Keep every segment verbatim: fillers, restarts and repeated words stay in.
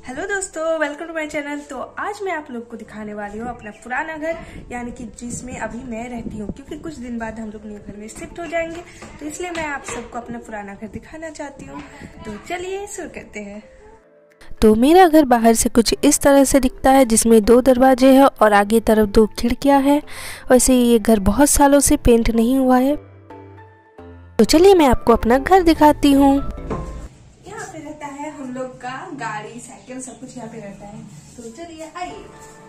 Hello दोस्तों, welcome to my channel. तो आज मैं आप लोग को दिखाने वाली हूँ अपना पुराना घर, यानी कि जिसमें अभी मैं रहती हूँ, क्योंकि कुछ दिन बाद हम लोग न्यू घर में शिफ्ट हो जाएंगे, तो इसलिए मैं आप सबको अपना पुराना घर दिखाना चाहती हूँ। तो चलिए शुरू करते हैं। तो मेरा घर बाहर से कुछ इस तरह से दिखता है, जिसमें दो दरवाजे हैं और आगे तरफ दो खिड़कियां हैं। वैसे ये घर बहुत सालों से पेंट नहीं हुआ है। तो चलिए मैं आपको अपना घर दिखाती हूँ। यहाँ पे रहता है हम लोग का गाड़ी, साइकिल, सब कुछ यहाँ पे रहता है। तो चलिए आइए।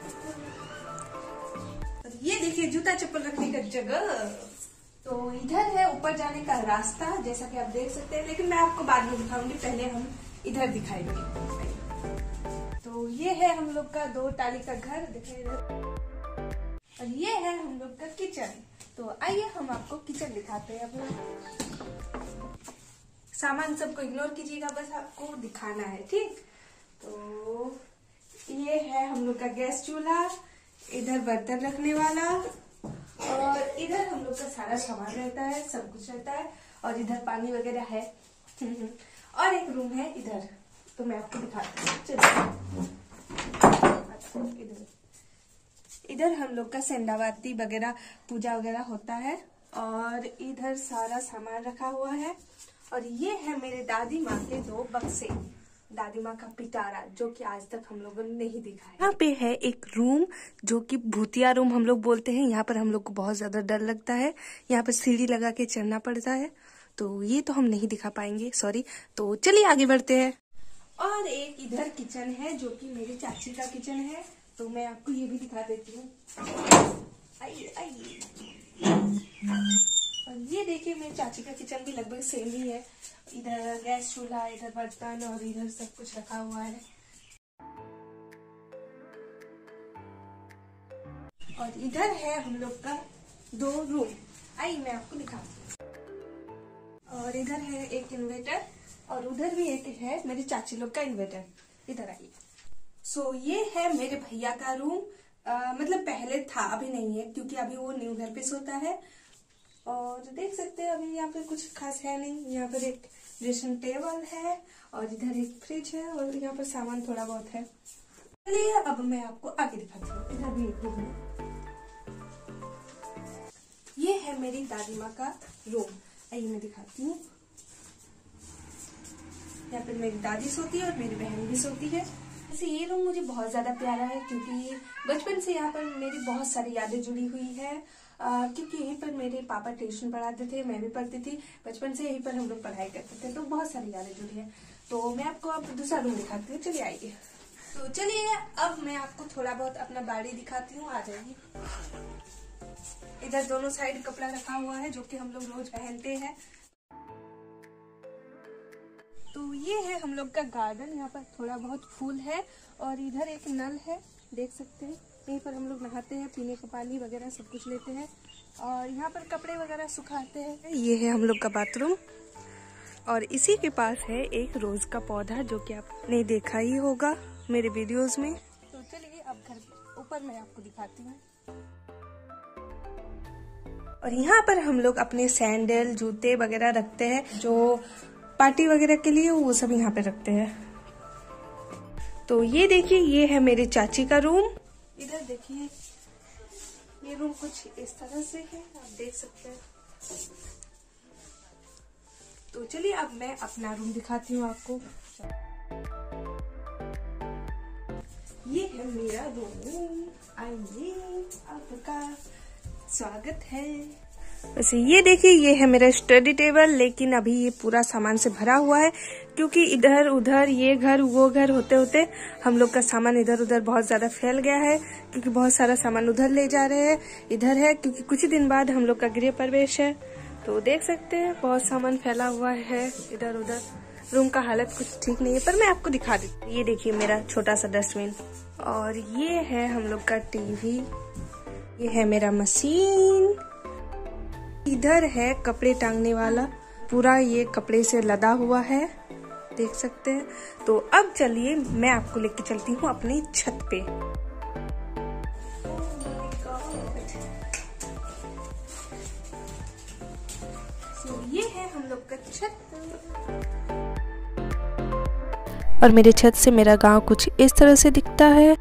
ये देखिए जूता चप्पल रखने का जगह। तो इधर है ऊपर जाने का रास्ता, जैसा कि आप देख सकते हैं, लेकिन मैं आपको बाद में दिखाऊंगी, पहले हम इधर दिखाएंगे। तो ये है हम लोग का दो टाली का घर, दिखाई इधर। और ये है हम लोग का किचन। तो आइए हम आपको किचन दिखाते हैं अपना। सामान सबको इग्नोर कीजिएगा, बस आपको दिखाना है, ठीक। तो ये है हम लोग का गैस चूल्हा, इधर बर्तन रखने वाला, और इधर हम लोग का सारा सामान रहता है, सब कुछ रहता है। और इधर पानी वगैरह है। और एक रूम है इधर, तो मैं आपको दिखाती हूँ। चलिए इधर इधर हम लोग का सेंधावाती वगैरह पूजा वगैरह होता है, और इधर सारा सामान रखा हुआ है। और ये है मेरे दादी माँ के दो बक्से, दादी माँ का पिटारा, जो कि आज तक हम लोगों ने नहीं दिखाया। यहाँ पे है एक रूम, जो कि भूतिया रूम हम लोग बोलते हैं। यहाँ पर हम लोग को बहुत ज्यादा डर लगता है, यहाँ पर सीढ़ी लगा के चढ़ना पड़ता है, तो ये तो हम नहीं दिखा पाएंगे, सॉरी। तो चलिए आगे बढ़ते हैं। और एक इधर किचन है, जो कि मेरी चाची का किचन है, तो मैं आपको ये भी दिखा देती हूँ। आइए आइए। और ये देखिए मेरी चाची का किचन भी लगभग सेम ही है। इधर गैस चूल्हा, इधर बर्तन, और इधर सब कुछ रखा हुआ है। और इधर है हम लोग का दो रूम, आइए मैं आपको दिखाती हूँ। और इधर है एक इन्वर्टर, और उधर भी एक है मेरी चाची लोग का इन्वर्टर। इधर आइए। सो so, ये है मेरे भैया का रूम। आ, मतलब पहले था, अभी नहीं है, क्योंकि अभी वो न्यू घर पे सोता है। और देख सकते हैं अभी यहाँ पे कुछ खास है नहीं। यहाँ पर एक ड्रेसिंग टेबल है, और इधर एक फ्रिज है, और यहाँ पर सामान थोड़ा बहुत है। चलिए अब मैं आपको आगे दिखाती हूँ। इधर भी एक रूम है। ये है मेरी दादी माँ का रूम, आइए मैं दिखाती हूँ। यहाँ पर मेरी दादी सोती है और मेरी बहन भी सोती है। वैसे ये रूम मुझे बहुत ज्यादा प्यारा है, क्योंकि बचपन से यहाँ पर मेरी बहुत सारी यादें जुड़ी हुई है। आ, क्योंकि यहीं पर मेरे पापा ट्यूशन पढ़ाते थे, मैं भी पढ़ती थी, बचपन से यहीं पर हम लोग पढ़ाई करते थे, तो बहुत सारी यादें जुड़ी है। तो मैं आपको अब दूसरा रूम दिखाती हूँ, चलिए आइए। तो चलिए अब मैं आपको थोड़ा बहुत अपना बाड़ी दिखाती हूँ, आ जाइए। इधर दोनों साइड कपड़ा रखा हुआ है, जो कि हम लोग रोज पहनते हैं। तो ये है हम लोग का गार्डन, यहाँ पर थोड़ा बहुत फूल है, और इधर एक नल है, देख सकते हैं। यहीं पर हम लोग नहाते हैं, पीने का पानी वगैरह सब कुछ लेते हैं, और यहाँ पर कपड़े वगैरह सुखाते हैं। ये है हम लोग का बाथरूम, और इसी के पास है एक रोज का पौधा, जो कि आपने देखा ही होगा मेरे वीडियोस में। तो चलिए अब घर के ऊपर मैं आपको दिखाती हूँ। और यहाँ पर हम लोग अपने सैंडल, जूते वगैरह रखते हैं, जो पार्टी वगैरह के लिए वो सब यहाँ पे रखते हैं। तो ये देखिए, ये है मेरे चाची का रूम। इधर देखिए, ये रूम कुछ इस तरह से है, आप देख सकते हैं। तो चलिए अब मैं अपना रूम दिखाती हूँ आपको। ये है मेरा रूम, आइए, आपका स्वागत है। वैसे ये देखिए, ये है मेरा स्टडी टेबल, लेकिन अभी ये पूरा सामान से भरा हुआ है, क्योंकि इधर उधर ये घर वो घर होते होते हम लोग का सामान इधर उधर बहुत ज्यादा फैल गया है, क्योंकि बहुत सारा सामान उधर ले जा रहे हैं, इधर है, क्योंकि कुछ ही दिन बाद हम लोग का गृह प्रवेश है। तो देख सकते हैं बहुत सामान फैला हुआ है इधर उधर। रूम का हालत कुछ ठीक नहीं है, पर मैं आपको दिखा देती हूँ। ये देखिए मेरा छोटा सा डस्टबिन, और ये है हम लोग का टीवी, ये है मेरा मशीन, इधर है कपड़े टांगने वाला, पूरा ये कपड़े से लदा हुआ है, देख सकते हैं। तो अब चलिए मैं आपको लेके चलती हूँ अपनी छत पे। so, ये है हम लोग का छत। और मेरे छत से मेरा गांव कुछ इस तरह से दिखता है।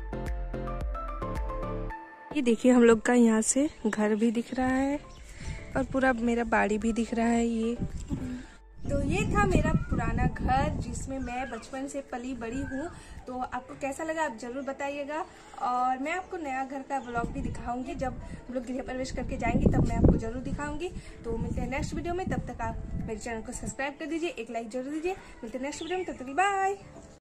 ये देखिए हम लोग का यहाँ से घर भी दिख रहा है और पूरा मेरा बाड़ी भी दिख रहा है। ये तो ये था मेरा पुराना घर जिसमें मैं बचपन से पली बड़ी हूँ। तो आपको कैसा लगा आप जरूर बताइएगा, और मैं आपको नया घर का व्लॉग भी दिखाऊंगी। जब हम लोग गृह प्रवेश करके जाएंगे तब मैं आपको जरूर दिखाऊंगी। तो मिलते हैं नेक्स्ट वीडियो में, तब तक आप मेरे चैनल को सब्सक्राइब कर दीजिए, एक लाइक जरूर दीजिए। मिलते हैं नेक्स्ट वीडियो में, तब तक बाय।